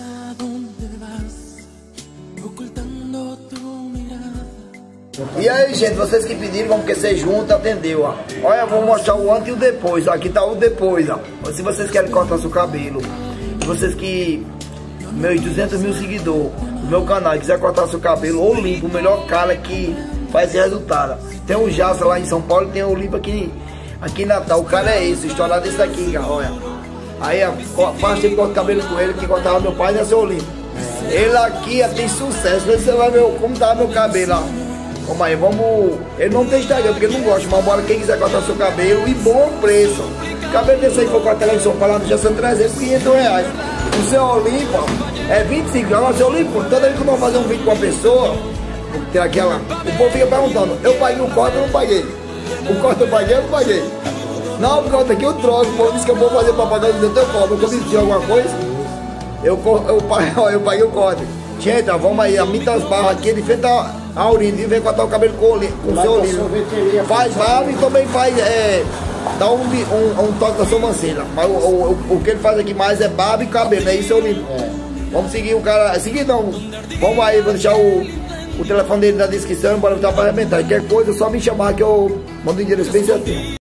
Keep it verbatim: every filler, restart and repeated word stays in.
E aí, gente, vocês que pediram, vamos que ser junto, atendeu, ó. Olha, eu vou mostrar o antes e o depois, ó. Aqui tá o depois, ó. Se vocês querem cortar seu cabelo, vocês que... meus duzentos mil seguidores no meu canal, quiser cortar seu cabelo ou limpo, o melhor cara que faz esse resultado. Tem o Jaça lá em São Paulo, tem o limpo aqui, aqui em Natal. O cara é esse, estourado desse aqui, olha. Aí, faz tempo que corta o cabelo com ele, que cortava meu pai, né, seu limpo. Ele aqui tem sucesso. Vê se você vai ver como tá meu cabelo, ó. Como aí, vamos... Ele não tem Instagram, porque ele não gosta, mas bora quem quiser cortar seu cabelo e bom preço. O cabelo desse aí for cortar lá em São Paulo, já são trezentos, quinhentos reais. O seu Olimpo, é vinte e cinco reais. O seu Olimpo, toda vez que eu vou fazer um vídeo com uma pessoa, tem aquela... O povo fica perguntando, eu paguei o corte ou não paguei? O corte eu paguei ou não paguei? Não, o corte aqui eu troco. O povo disse que eu vou fazer propaganda do teu cobro. Eu cometi alguma coisa, eu, eu, eu, eu paguei o corte. Gente, vamos aí, a Mitas Barra aqui, de frente a Aurino, e vem cortar o cabelo com, com o seu Olino. Faz barba e também faz, é, dá um, um, um toque da sobrancelha. Mas o, o, o que ele faz aqui mais é barba e cabelo, é isso, seu Olino. É. Vamos seguir o cara, seguir não, vamos aí, vou deixar o, o telefone dele na descrição, bora botar para arrebentar. Qualquer coisa, é só me chamar que eu mando o endereço bem certinho.